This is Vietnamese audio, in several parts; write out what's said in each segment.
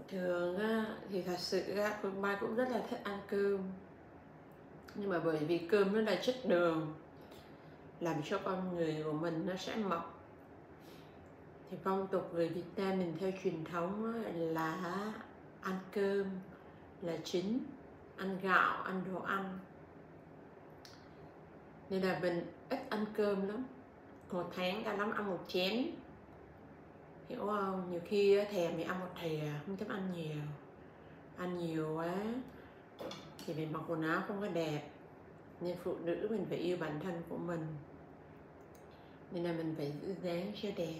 Thường á, thì thật sự á, Phương Mai cũng rất là thích ăn cơm. Nhưng mà bởi vì cơm nó là chất đường, làm cho con người của mình nó sẽ mập. Thì phong tục người Việt Nam mình theo truyền thống á, là ăn cơm là chính, ăn gạo, ăn đồ ăn. Nên là mình ít ăn cơm lắm. Một tháng cả lắm ăn một chén. Hiểu không? Nhiều khi á, thèm thì ăn một thìa, không thích ăn nhiều. Ăn nhiều quá thì mình mặc quần áo không có đẹp. Nên phụ nữ mình phải yêu bản thân của mình, nên là mình phải giữ dáng cho đẹp.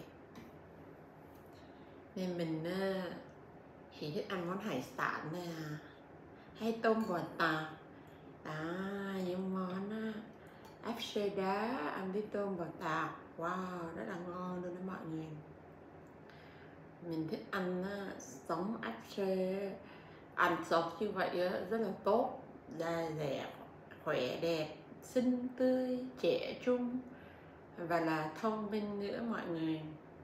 Nên mình chỉ thích ăn món hải sản này hay tôm bò tạt đó, những món áp xê đá ăn với tôm bò tạt, wow, rất là ngon luôn đó mọi người. Mình thích ăn sống áp xê, ăn sống như vậy rất là tốt, da dẻ, khỏe đẹp, xinh tươi, trẻ trung và là thông minh nữa mọi người.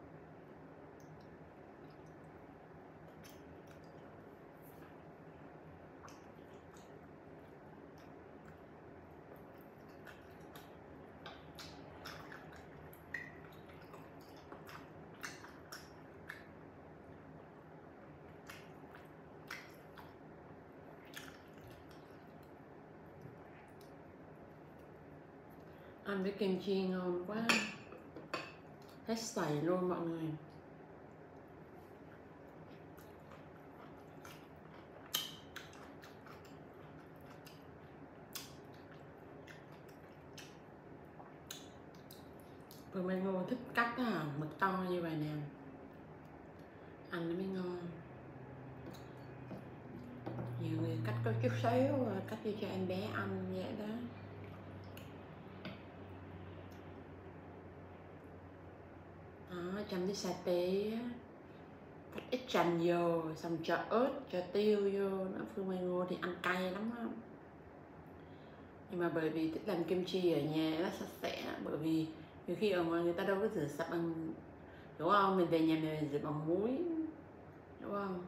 Ăn với kim chi ngon quá, hết sảy luôn mọi người. Vừa mới ngô thích cắt mực to như vậy nè, ăn nó mới ngon. Nhiều người cắt có chút xíu, cắt cho em bé ăn vậy đó. Đó, chấm với sa tế, cắt ít chanh vô, xong cho ớt, cho tiêu vô. Nó Phương Mai Ngô thì ăn cay lắm á. Nhưng mà bởi vì thích làm kim chi ở nhà nó sạch sẽ, bởi vì nhiều khi ở ngoài người ta đâu có rửa sạch bằng, đúng không? Mình về nhà mình rửa bằng muối, đúng không?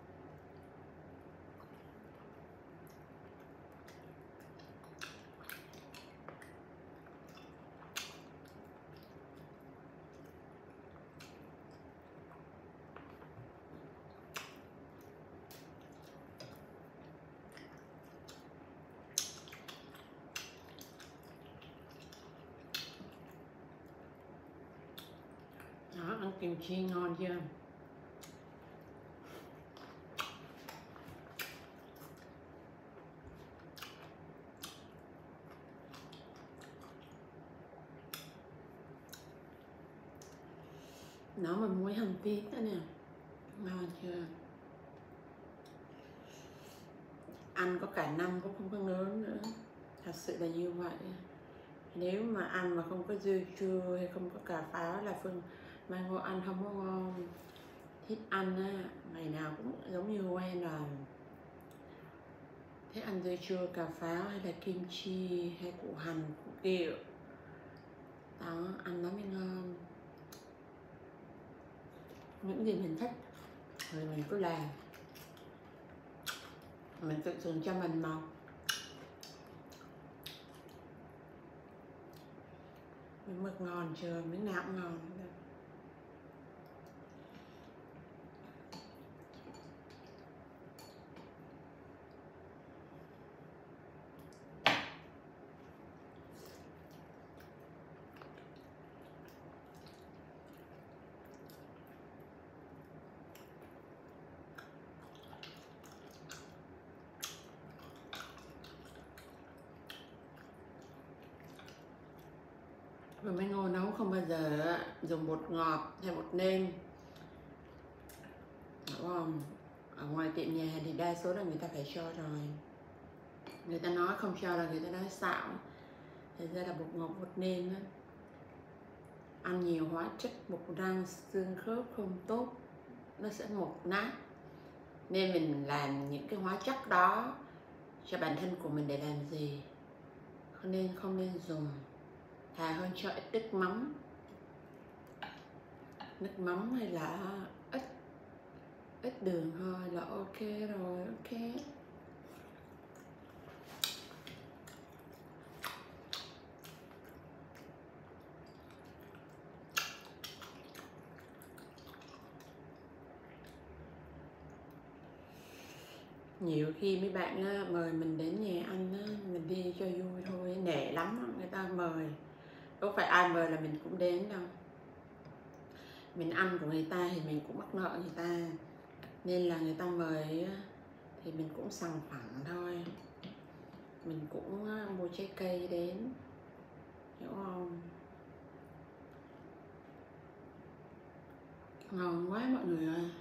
Đó, ăn kim chi ngon chưa? Nó mà muối hành tím đó nè, ngon chưa? Ăn có cả năm cũng không có ngớ nữa, thật sự là như vậy. Nếu mà ăn mà không có dưa chua hay không có cà pháo là Phương Mai Ngô ăn không có ngon. Thích ăn ngày nào cũng giống như quen rồi. Thích ăn dưa chua, cà pháo hay là kim chi hay củ hành, củ kiệu đó, ăn nó mới ngon. Những gì mình thích rồi mình cứ làm, mình tự thưởng cho mình màu. Miếng mực ngon chưa? Miếng nào cũng ngon. Và Mai Ngô nấu không bao giờ dùng bột ngọt hay bột nêm, đúng không? Ở ngoài tiệm nhà thì đa số là người ta phải cho rồi. Người ta nói không cho là người ta nói xạo. Thật ra là bột ngọt, bột nêm á, ăn nhiều hóa chất, bột răng, xương khớp không tốt, nó sẽ mục nát. Nên mình làm những cái hóa chất đó cho bản thân của mình để làm gì? Không nên dùng. Thà hơn cho ít nước mắm hay là ít ít đường thôi là ok rồi. Ok. Nhiều khi mấy bạn á, mời mình đến nhà ăn á, mình đi cho vui thôi, nể lắm người ta mời, đâu phải ai mời là mình cũng đến đâu. Mình ăn của người ta thì mình cũng mắc nợ người ta, nên là người ta mời thì mình cũng sòng phẳng thôi. Mình cũng mua trái cây đến, hiểu không? Ngon quá mọi người ơi.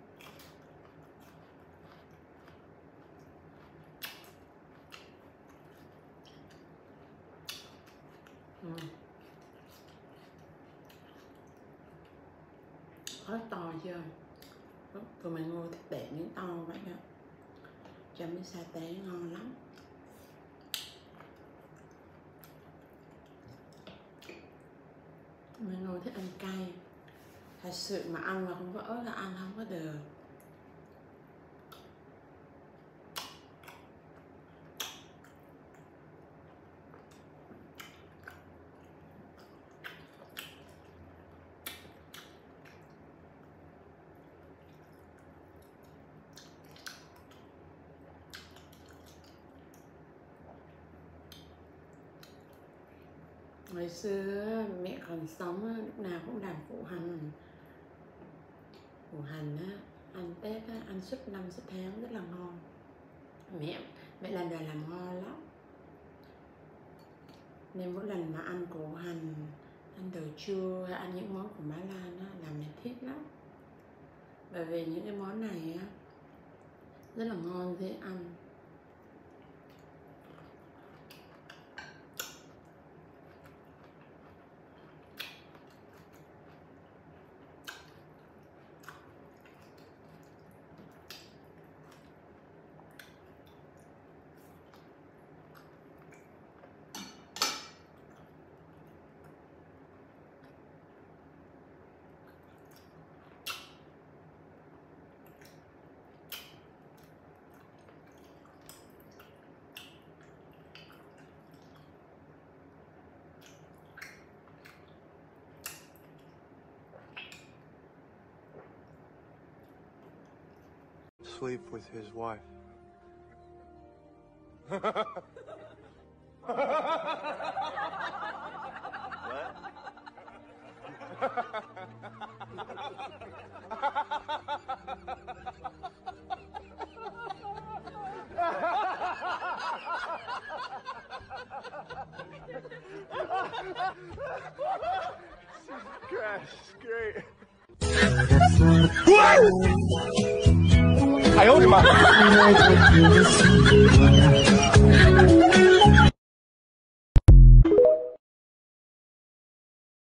Rất to chưa? Tụi mình mua thịt đẹp miếng to vậy đó, chấm với sa tế ngon lắm. Mình ngồi thích ăn cay, thật sự mà ăn mà không có ớt là ăn không có được. Ngày xưa mẹ còn sống lúc nào cũng làm củ hành. Củ hành á, ăn Tết á, ăn suốt năm suốt tháng rất là ngon. Mẹ làm đời làm ngon lắm. Nên mỗi lần mà ăn củ hành, ăn đồ chua hay ăn những món của Mã Lan á, là mình thích lắm. Bởi vì những cái món này á, rất là ngon, dễ ăn. Sleep with his wife. Gosh, great. 哎呦我的妈！